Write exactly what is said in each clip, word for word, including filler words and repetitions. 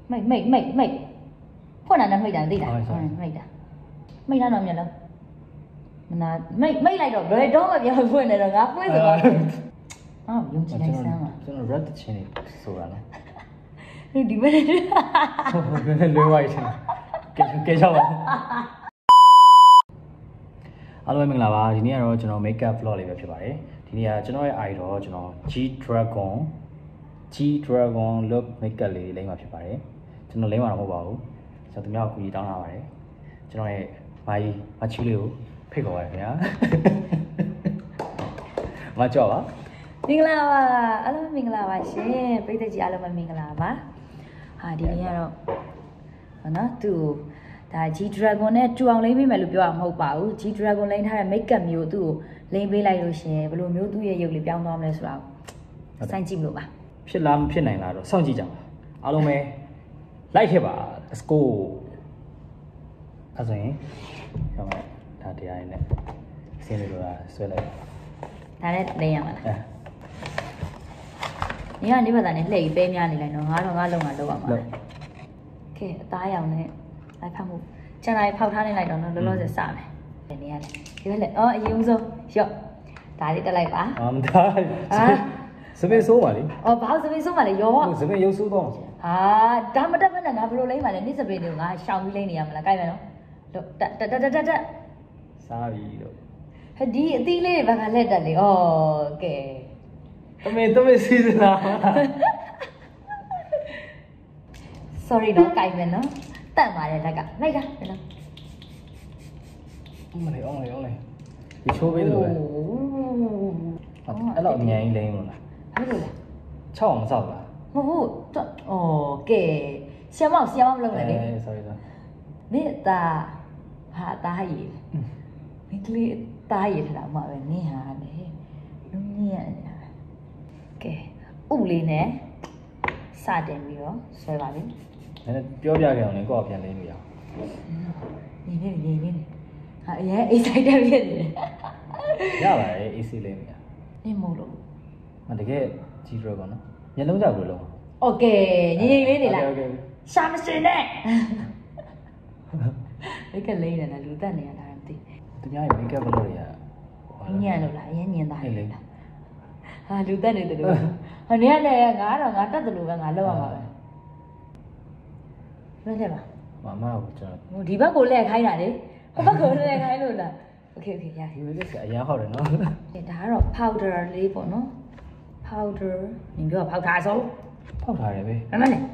မိတ်မိတ်မိတ်မိတ်ဖွင့်တာနဲ့မိတ်တာသိလားမိတ်တာမိတ်တာတော့မြင်လို့မနာမိတ်မိတ်လိုက်တော့ဘယ်တော့မှပြန်ဖွင့်နေတော့ငါဖွင့်ဆိုတော့အော်ယုံကြည်လိုက်စမ်းပါကျွန်တော် red ချင်းနေဆိုတာနော်ဒီဒီမဲ့ဟုတ်ဟုတ်လွယ်ဝိုင်းချင်းကဲကဲချောပါအားလုံးမင်္ဂလာပါဒီနေ့ကတော့ကျွန်တော် makeup vlog လေးပဲဖြစ်ပါတယ်ဒီနေ့ကကျွန်တော်ရဲ့ eye တော့ကျွန်တော် G Dragon G Dragon look makeup လေးလိမ့်မှာဖြစ်ပါတယ်ကျွန်တော်လိမ့်မှာတော့မဟုတ်ပါဘူးကျွန်တော်သူများကိုကူညီတောင်းလာပါတယ်ကျွန်တော်ရဲ့မာကြီးမချီလေးကိုဖိတ်ခေါ်ပါတယ်ခင်ဗျာမကြောက်ပါမင်္ဂလာပါအားလုံးမင်္ဂလာပါရှင်ပရိသတ်ကြီးအားလုံးမင်္ဂလာပါဟာဒီနေ့ကတော့ဟောနော်သူဒါ G Dragon နဲ့တူအောင်လိမ့်ပေးမယ်လို့ပြောရမှာမဟုတ်ပါဘူး G Dragon လိမ့်ထားတဲ့ makeup မျိုးသူ့ကိုလိမ့်ပေးလိုက်လို့ရှင်ဘယ်လိုမျိုးသူ့ရဲ့ရုပ်လေးပြောင်းသွားမလဲဆိုတာစိုင်းကြည့်မလို့ပါဖြစ်လားမဖြစ်နိုင်လားတော့စောင့်ကြည့်ကြပါအားလုံးပဲလိုက်ခဲ့ပါ let's go အဲ့ဆိုရင်ကျွန်တော်ဒါတရားရင်းနဲ့ဆင်းလို့လာဆွဲလိုက်ဒါနဲ့လိမ့်ရမှာလားညီကနေပါသားနဲ့လှည့်ပြီးပဲများနေလိုက်တော့ငါတော့ငါလုံးကလုံးအောင်ပါโอเคအသားရောင်နဲ့လိုက်ဖတ်မှုကျန်တာဖောက်ထားနေလိုက်တော့လောလောဆယ်စမယ်ဒီနေ့ကဒီဘက်လက်အော်အရင်ဆုံးရော့ဒါလေးတက်လိုက်ပါအာမသားဟာစပင်းဆိုးပါလေအော်ဘာစပင်းဆိုးပါလေရောစပင်းရုပ်ဆိုးတော့ဟာဒါမတက်ဘဲနဲ့ငါဘယ်လိုလိမ့်ပါလဲနေ့စပင်းတွေကိုငါရှောင်ပြီးလိမ့်နေရမလားကြိုက်မယ်နော်တက်တက်တက်တက်တက်စားပြီတော့ဟဒီအသီးလေးတွေဘာကလက်တက်လေဩကဲတမေတမေစီစနာ sorry တော့ကြိုက်မယ်နော်တတ်ပါတယ်လက်ကလိုက်တာနော်အမလေးအောင်လေးအောင်လေးဒီချိုးပေးလို့ပဲအဲ့တော့အမြန်ကြီးလိမ့်လို့လားဟုတ်လို့လားချောက်အောင်မစောက်လားမဟုတ်ဟုတ်ဩကဲဆီယမောက်ဆီယမောက်လုပ်မယ်လေ sorry တော့မိသားဟာသားရည်မိကလေးသားရည်ထတာမှပဲနင်းဟာလေလူညံ့နေတာကဲဥလေးနဲ့စတင်ပြီးတော့ဆွဲပါပြီအဲ့ပြောပြကြအောင်လေကိုယ့်အပြန်လိမ့်လို့ရအောင်နေနေနေနေဟာအရင် excited ဖြစ်နေတယ်ရပါတယ် easy လိမ့်မယ်နေမို့လို့မတကယ် G Dragon နော်မျက်လုံးကြောက်လို့လုံးโอเคညီညီလေးနေလားရှာမစင်နဲ့မိကလေးနဲ့လူတက်နေရတာမသိသူများရဲ့ makeup ဘလို့ရညံ့လို့လားအရင်ညင်သားလေဟာလူတက်နေတယ်လို့ဟိုနေရလေငါတော့ငါတက်တယ်လို့ပဲငါလောက်ရမှာပဲမင်းလက်ပါမမကိုကျွန်တော်ဒီဘက်ကိုလက်ခိုင်းတာလေဟိုဘက်ကိုလက်ခိုင်းလို့လားโอเคโอเคရဒီလိုလက်ကအရင်ဟောက်တယ်နော်ဒါကတော့ powder လေးပေါ့နော် powder နင်ပြောဖောက်ထားဆုံးဖောက်ထားတယ်ပဲမမလေး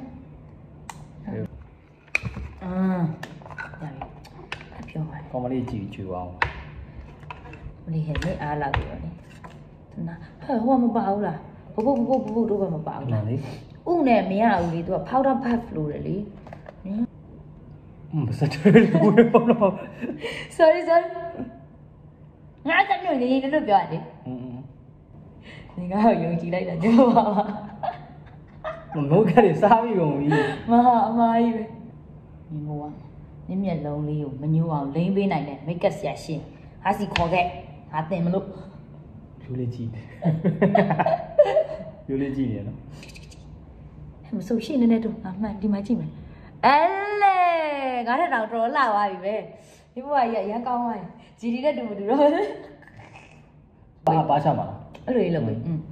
အာရပြီပြောပါကောင်မလေးကြည့်ကြည့်အောင်မလေးဟဲ့မင်းအားလာပြီလေနာဟဲ့ဟိုမပါဘူးလားဘဘဘဘဘတို့ကမပါဘူးလားလေဥနဲ့မရဘူးလေသူက powder puff လို့တယ်လေอืมစတဲ့လို့ပေါ့နော် sorry sorry ငါတက်လို့နေနေလို့ပြောရတယ်อืมနေကတော့ယုံကြည်လိုက်တာကြောက်ပါပါမမိုးကလေးစားပြီးကုန်ပြီမဟာအမားကြီးပဲညီမိုးကနင်းမျက်လုံးလေးကိုမညိုးအောင်လိမ့်ပေးနိုင်တယ်မိတ်ကပ်ဆရာရှင်ဟာစီခေါ်ခဲ့ဟာတင်မလို့ယူလေးကြည့်ယူလေးကြည့်နေနော်မဆိုရှင်းနေနေတော့ငါမှန်ဒီမှာကြည့်မယ်အဲလေငါတက်တော့တော်လာသွားပြီပဲဒီဘဝကြီးအရန်ကောင်းသွားပြီဂျီဒီနဲ့တူမတူတော့ပါပါချမှာအဲ့လိုလေးလုပ်မယ်อืม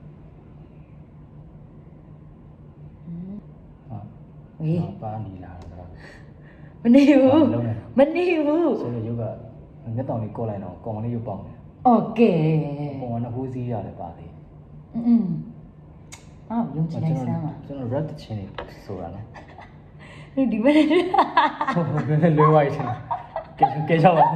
ဟာဝေးပါနေလားမနေဘူးမနေဘူးဆိုတော့ရုပ်ကငက်တောင်လေးကော့လိုက်တော့ကောင်လေးရုပ်ပေါက်နေโอเคပုံကနဟိုးစည်းရတယ်ပါသေးอืมအော်ယုံကြည်လိုက်စမ်းပါကျွန်တော် red ချင်းနေဆိုတာနော်ဒီမဲ့ဟုတ်ဟုတ်လွယ်ဝိုင်းချင်းကဲကဲချောပါ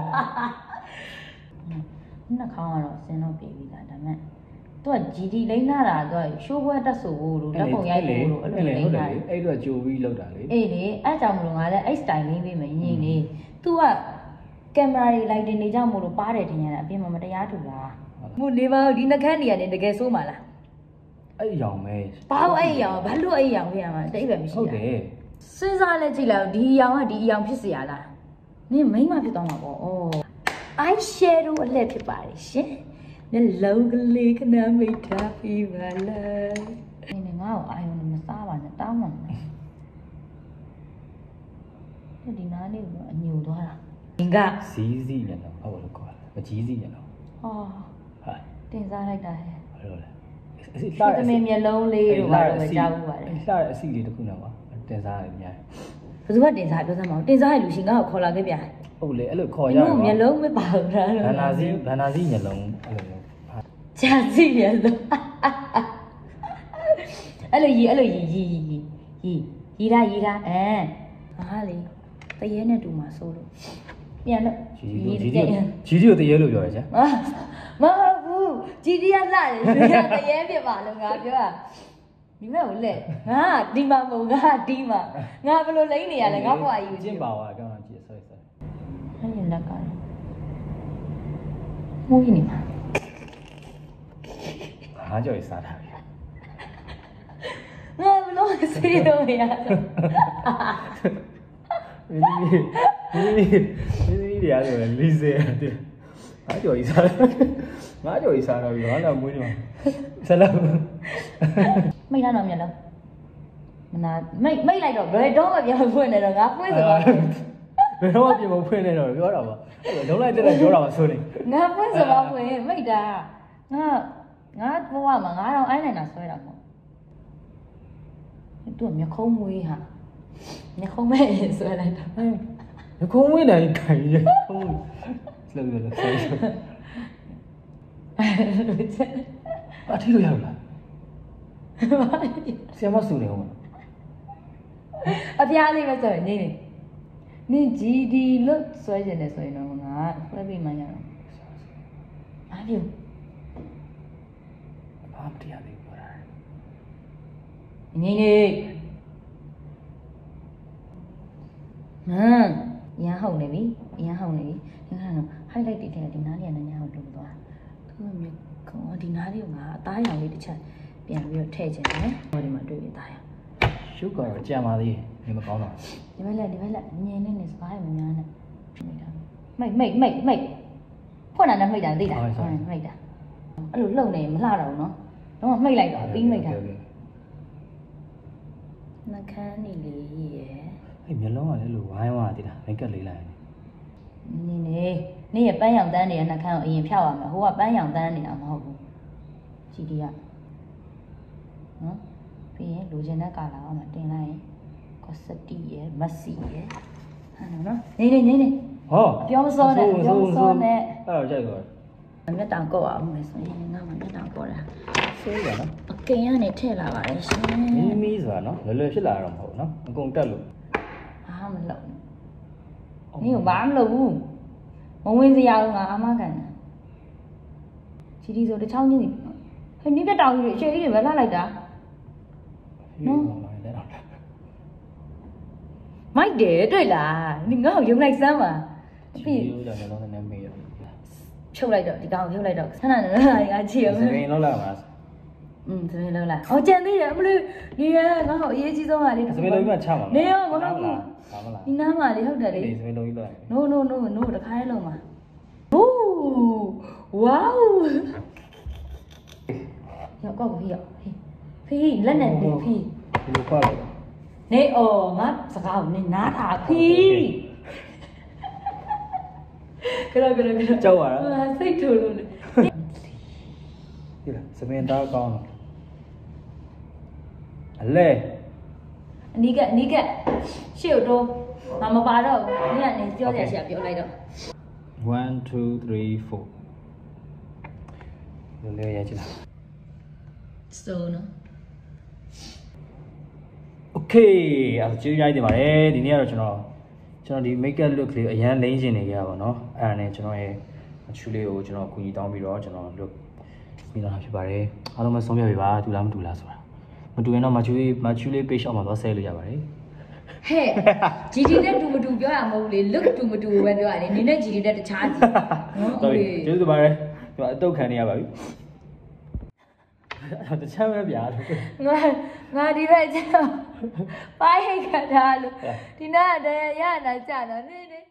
နှာခေါင်းကတော့စင်းတော့ပြေးပြီးသားဒါပေမဲ့သူက G D လိမ့်လာတာသူကရှိုးဘွဲတက်ဆိုဖို့လို့လက်ပုံရိုက်ဖို့လို့အဲ့လိုလိမ့်လာတယ်အဲ့တော့ကြိုပြီးလောက်တာလေအေးလေအဲ့ကြောင့်မလို့ငါလည်းအဲ့ style လိမ့်ပေးမယ်ညင်လေး तू ကကင်မရာတွေ lighting တွေကြောင့်မို့လို့ပါတယ်တင်ရတာအပြင်မှာမတရားထူလားမို့နေပါဒီနှခမ်းနေရတယ်တကယ်ဆိုးမှာလားအဲ့ရောင်ပဲဘာလို့အဲ့ရောင်ဘာလို့အဲ့ရောင်ဖြစ်ရမှာတိတ်ပဲမရှိတာဟုတ်တယ်စဉ်းစားလဲကြည့်လိုက်ဒီရောင်ကဒီရောင်ဖြစ်เสียလားနင်မိမဖြစ်သွားမှာပေါ့ဩ eye shadow အလှည့်ဖြစ်ပါတယ်ရှင်မျက်လုံးကလေးခဏမိတ်ထားပြီးပါလားနင်ငါ့ကိုအာယုံမစားပါနဲ့တောင်းပါနဲ့ဒီနားလေးကအညိုသွားတာငကဈေးစီညလုံးဟုတ်လို့ခေါ်တယ်မကြီးစီညလုံးဟောဟာတင်စားလိုက်တာဟဲ့ဟုတ်လို့လေလှတဲ့မျက်လုံးလေးတို့ဘာလို့မကြောက်ဘူးပါလဲလှတဲ့အစီလေးတစ်ခုနဲ့ပါတင်စားရတယ်များဘယ်သူကတင်စားပြောစမ်းမအောင်တင်စားရလူရှင်ငါ့ကိုခေါ်လာခဲ့ဗျာဟုတ်လေအဲ့လိုခေါ်ရအောင်မျက်လုံးမပါဘူးလားဘန္နာစီဘန္နာစီမျက်လုံးအဲ့လိုဂျာစီမျက်လုံးအဲ့လိုရီအဲ့လိုရီရီရီရီရီတာရီတာအဲဟာလေတရေနဲ့တူမှာစိုးလို့ပြန်လို့ကြီးကြီးကြီးကြီးကိုတရေလို့ပြောရချာမဟုတ်ဘူးကြီးကြီးကလာတယ်တရေဖြစ်ပါလို့ငါပြောတာဒီမဲ့ကိုလက်ငါဒီမှာမဟုတ်ငါဒီမှာငါဘယ်လိုလိမ့်နေရလဲငါဘွားကြီးကျင့်ပါဝါကောင်းအောင်ကြည့်ဆွဲဆွဲအဲ့ဒီလက်ကမူးနေမှာဟာကြော်ရစားတာငါဘယ်လိုစေးတော့ရတော့မင်းမင်းမင်းမင်းတွေရတယ်လီစေတယ်ဟာကြော်ရစားငါကြော်ရစားတော့ဘာလို့မွေးနေမှာဆလာမိတ်ထားတော့မြတ်လားမနာမိတ်မိတ်လိုက်တော့ဘယ်တော့မှပြောဖွင့်နေတော့ငါဖွင့်စကားဘယ်တော့မှပြောဖွင့်နေတော့ပြောတာပါအဲ့လုံးလိုက်တက်ပြောတာပါဆိုနေငါဖွင့်စကားဖွင့်မိတ်တာငါငါဘဝမှာငါတော့အိုင်းနိုင်တာဆွဲတာပေါ့သူကမျက်ခုံးမွေးဟာမျက်ခုံးမဲ့ဆွဲလိုက်တာမျက်ခုံးမွေးတိုင်းခိုင်ရခုံးလှုပ်ရလို့ဆွဲအထီးလို့ရလားဆရာမဆူနေအောင်အပြားလေးပဲဆိုရင်နေနေနင်ဂျီဒီလို့ဆွဲကျင်တယ်ဆိုရင်တော့ငါဆွဲပြီးမှရတော့အားပြုဘာမတရားလေးပြောတာငင်းနေဟမ်ရန်ဟုတ်နေပြီရန်ဟုတ်နေပြီဒီကတော့ highlight တွေထည့်ဒီနားလေးကလည်းညဟုတ်လို့သွားသူ့မြေကောဒီနားလေးကငါအသားရောင်လေးတစ်ချက်ပြန်ပြီးတော့ထည့်ချင်တယ်ဟောဒီမှာတွေ့ပြီးသားရရှုပ်ကတော့ကြံပါသေးတယ်မကောင်းတော့ဒီမဲ့လက်ဒီမဲ့လက်ငင်းနေနေစကားရမများနဲ့မိတ်မိတ်မိတ်မိတ်ဖွင့်တာနဲ့မိတ်တာသိတာမိတ်တာအဲ့လိုလှုပ်နေမလှတော့ဘူးနော်တော့မိတ်လိုက်တော့ပြီးမိတ်တာနှခမ်းနေလေရဲ့အဲ့မျက်လုံးကလည်းလိုဝိုင်းဝါသိတာမိတ်ကပ်လေးလိုက်နေနေနေရပန်းရောင်တန်းနေတဲ့နှခမ်းကိုအရင်ဖြောက်ရမယ်ဟိုကပန်းရောင်တန်းနေတာမဟုတ်ဘူးကြည်ဒီကနော်ပြီးရင်လိုချင်တဲ့ကာလာအောင်မတင်လိုက်ရင်ကောစတီရဲ့မက်ဆီရဲ့ဟာနော်နေနေနေနေဟောပြောမစောနဲ့ပြောမစောနဲ့အဲ့တော့ကြိုက်သွားမျက်တောင်ကောက်အောင်မယ်ဆိုရင်ငါမှမျက်တောင်ကောက်တာဆိုးရနော်အကင်ကနေထည့်လာပါတယ်ရှင်မီမီဆိုတာနော်လွယ်လွယ်ဖြစ်လာတော့မဟုတ်နော်အကုန်တက်လို့ဘာမှမလုပ်နင်ကဘာမှမလုပ်ဘူးမဝင်စရာဘူးငါအမကန်တာချီတီဆိုတချောင်းချင်းဟဲ့နိမျက်တောင်ကြီးအချိန်ကြီးပဲလှလိုက်တာနော်မိုက်တယ်တွေ့လားနင်ငါ့ကိုယုံလိုက်စမ်းပါပြီးရိုးကြတယ်လုံးနဲ့မေးရဖြုတ်လိုက်တော့ဒီကောင်ဖြုတ်လိုက်တော့ဆန္ဒနဲ့ငါချီရမယ်စပင်းလောက်လာပါอืมစပင်းလောက်လာဟောကြံသေးတယ်အမလို့နေရငါ့ကိုအရေးကြီးဆုံးကလေစပင်းလုံးကြီးမှချမှာနေရောမဟုတ်ဘူးဒီနားမှာလေဟုတ်တယ်လေစပင်းလုံးကြီးလောက် no no no no တခါလေးလုံးမှာဟူးဝေါရောက်ကောက်ပြီရောက်ဖေးလက်နဲ့ဖေးဒီလိုခွာလိုက်နေအော်ငါစကားကိုနေနားထားဖေးကရကရကရကြောက်ရတာစိတ်ထိုးလို့လေဒီလားစပင်းသားကောင်းတော့အလဲအနီးကအနီးကရှေ့တော့ငါမပါတော့ဘူးနင်ကနေပြောကြရရှာပြောလိုက်တော့ one two three four လွယ်လွယ်ရချင်လား so နော် okay အဲ့ဒါကျေးဇူးများတင်ပါတယ်ဒီနေ့ကတော့ကျွန်တော်ကျွန်တော်ဒီ make up look လေးအရန်လိမ့်ချင်နေကြပါတော့အဲ့ဒါနဲ့ကျွန်တော်ရဲ့အချူလေးကိုကျွန်တော်ကူညီတောင်းပြီးတော့ကျွန်တော် look ပြီးတော့ဖြစ်ပါတယ်အားလုံးပဲဆုံးဖြတ်ပြပါတူလားမတူလားဆိုတာမတူရင်တော့မချူလေးမချူလေး page အောက်မှာသွားဆဲလို့ရပါတယ်ဟဲ့ ဂျီ ဒီ နဲ့တူမတူပြောရမဟုတ်လေ look တူမတူပဲပြောရတယ်နင်းနဲ့ ဂျီ ဒီ နဲ့တခြားစီနော်ဟုတ်ပြီကျေးဇူးပါတယ်ဒီမှာအတုတ်ခံနေရပါပြီတခြားပဲဗျာငါငါဒီဘက်ကျတော့ပိုင်းဟိတ်ခါထားလို့ဒီနားတည်းရရနာကြတော့နင်း